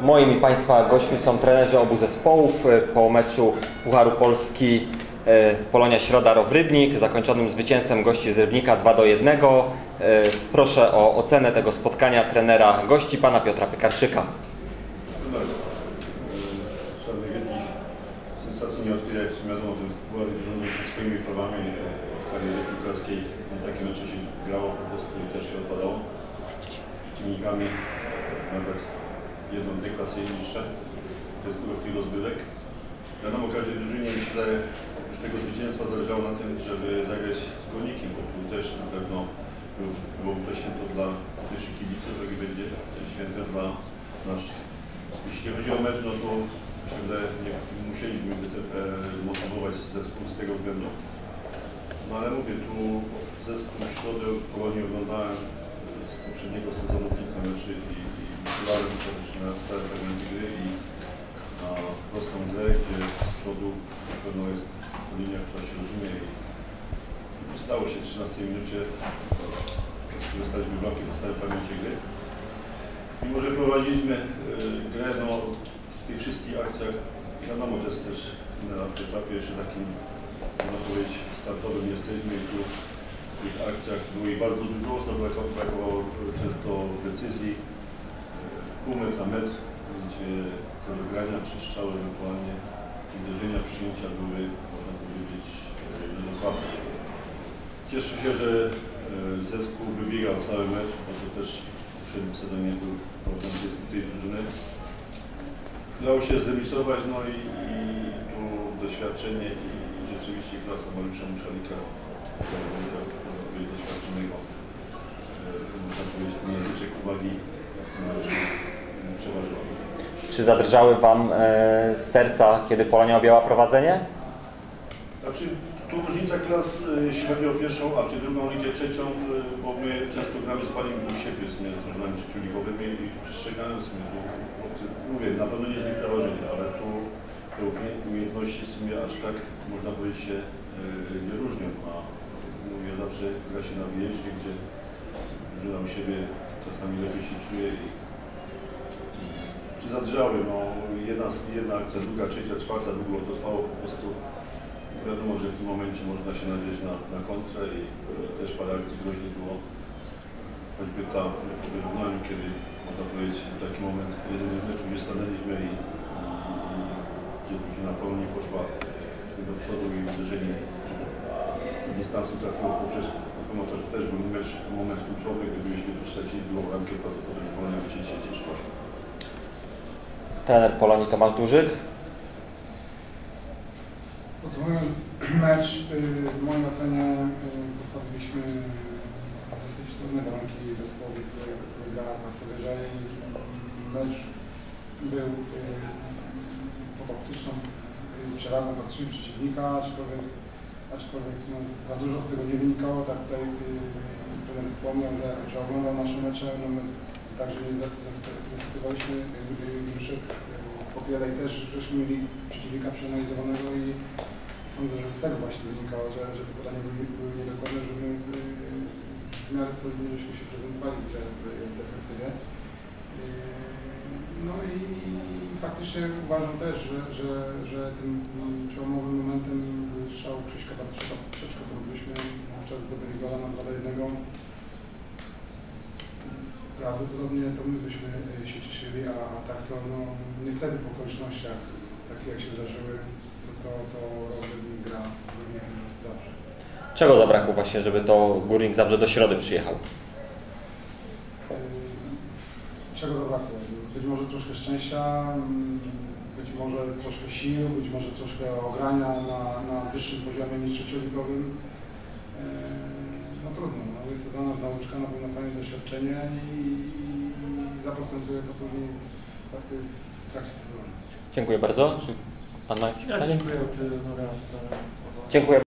Moim i Państwa gośćmi są trenerzy obu zespołów. Po meczu Pucharu Polski Polonia Środa-Row Rybnik, zakończonym zwycięstwem gości z Rybnika 2-1. Proszę o ocenę tego spotkania trenera gości, pana Piotra Piekarczyka. Żadnych wielkich sensacji nie odkryja, jak wiadomo, ten Puchar rządził się swoimi prawami w karierze piłkarskiej. Na takie mecze się grało po prostu i też się odpadało. Przeciwnikami nawet jedną, dwie klasy niższe. To jest urok i rozgrywek. Wiadomo, każdej drużynie, mi się wydaje, oprócz tego zwycięstwa zależało na tym, żeby zagrać z Górnikiem, bo tu też na pewno było to święto dla naszych kibiców, jak będzie święto dla nas. Jeśli chodzi o mecz, no to mi się wydaje, nie musieliśmy motywować zespół z tego względu. No ale mówię, tu zespół Środy Polonii oglądałem z poprzedniego sezonu kilka meczy i myślałem też na stałe fragmenty gry i na prostą grę, gdzie z przodu na pewno jest linia, która się rozumie i stało się w 13 minucie, skorzystaliśmy blokiem na stałe fragmencie gry. Mimo że prowadziliśmy grę, no, w tych wszystkich akcjach, wiadomo, to jest też na etapie jeszcze takim, można powiedzieć, startowym jesteśmy i tu w tych akcjach było ich bardzo dużo, brakowało często decyzji, pół metra, metr, gdzie te wygrania, strzały ewentualnie, uderzenia, przyjęcia były, można powiedzieć, niedokładne. Cieszę się, że zespół wybiegał cały mecz, bo to też w poprzednim sezonie był problem tej drużyny. Udało się zremisować, no i tu doświadczenie i rzeczywiście klasa Mariusza Muszalika, doświadczonego, można powiedzieć, języczek uwagi w tym meczu przeważyła. Czy zadrżały Wam serca, kiedy Polonia objęła prowadzenie? Znaczy, tu różnica klas, jeśli chodzi o pierwszą, a czy drugą ligę, trzecią, bo my często gramy z Panią u siebie z drużynami trzecioligowymi i przestrzegałem w sumie, mówię, na pewno nie zlekceważyli, ale tu te umiejętności w sumie aż tak, można powiedzieć, się nie różnią, a mówię, zawsze gra się na wyjeździe, gdzie drużyna u siebie czasami lepiej się czuje i czy zadrżały, no jedna akcja, druga, trzecia, czwarta, długo to trwało po prostu. Wiadomo, że w tym momencie można się nadzieć na kontrę i też parę akcji groźnych było. Choćby ta po wyrównaniu, kiedy można powiedzieć taki moment, jedyny w meczu, gdzie stanęliśmy i gdzie drużyna Polonii poszła do przodu i uderzenie z dystansu trafiło poprzeczkę. Pomimo to, że też był moment kluczowy, gdybyśmy tu stracili drugą bramkę, prawdopodobnie Polonia by się cieszyła. Trener Polonii Tomasz Dużyk. Podsumowując mecz, w mojej ocenie postawiliśmy dosyć trudne warunki zespołowi, który gra na sobie wyżej. Mecz był pod optyczną przewagą faktycznie przeciwnika, aczkolwiek no, za dużo z tego nie wynikało. Tak tutaj trener wspomniał, że oglądał nasze mecze, no my także nie zasypywaliśmy gruszek. Popielej też, żeśmy mieli przeciwnika przeanalizowanego i sądzę, że z tego właśnie wynikało, że te podania były niedokładne, że my w miarę solidnie żeśmy się prezentowali w defensywie. No i faktycznie uważam też, że tym przełomowym momentem był strzał Krzyśka Bartosza poprzeczkę, bo gdybyśmy wówczas zdobyli gola na 2-1. Prawdopodobnie to my byśmy się cieszyli, a tak to no, niestety po okolicznościach, takie jak się zdarzyły, to Rybnik gra Górnik Zabrze. Czego zabrakło właśnie, żeby to Górnik Zabrze do Środy przyjechał? Czego zabrakło? Być może troszkę szczęścia, być może troszkę sił, być może troszkę ogrania na wyższym poziomie niż trzecioligowym. No trudno, no, jest to dla nas nauczka, na pewno fajne doświadczenie i zaprocentuje to później w trakcie sezonu. Dziękuję bardzo. Czy Pan ma jakieś pytanie? Ja dziękuję, że rozmawiałem z trenerem. Dziękuję.